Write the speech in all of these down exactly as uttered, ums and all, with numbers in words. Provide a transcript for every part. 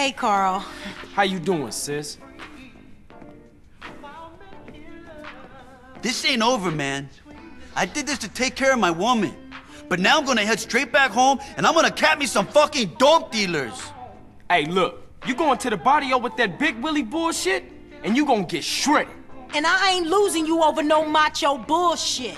Hey, Carl. How you doing, sis? This ain't over, man. I did this to take care of my woman. But now I'm gonna head straight back home and I'm gonna cap me some fucking dope dealers. Hey, look, you going to the barrio with that Big Willie bullshit, and you gonna get shredded. And I ain't losing you over no macho bullshit.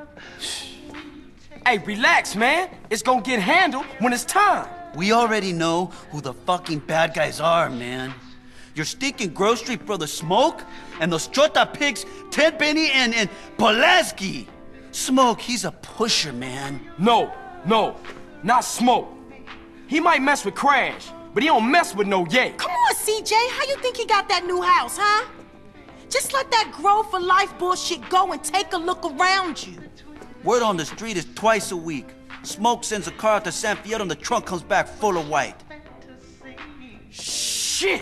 Hey, relax, man. It's gonna get handled when it's time. We already know who the fucking bad guys are, man. Your stinking grocery brother Smoke and those Chota pigs, Ted Benny and, and Pulaski. Smoke, he's a pusher, man. No, no, not Smoke. He might mess with Crash, but he don't mess with no Ye. Come on, C J. How you think he got that new house, huh? Just let that grow for life bullshit go and take a look around you. Word on the street is twice a week. Smoke sends a car out to San Fierro and the trunk comes back full of white. Shit!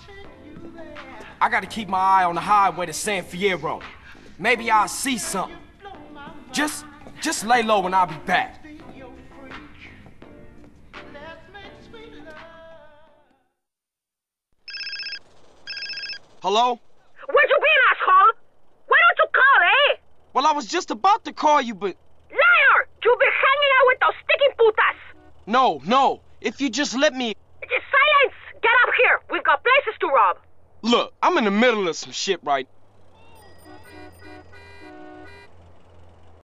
I gotta keep my eye on the highway to San Fierro. Maybe I'll see something. Just, just lay low and I'll be back. Hello? Where you been, asshole? Why don't you call, eh? Well, I was just about to call you, but... Liar! You've been hanging out with those sticking putas! No, no. If you just let me... Just silence! Get up here! We've got places to rob! Look, I'm in the middle of some shit right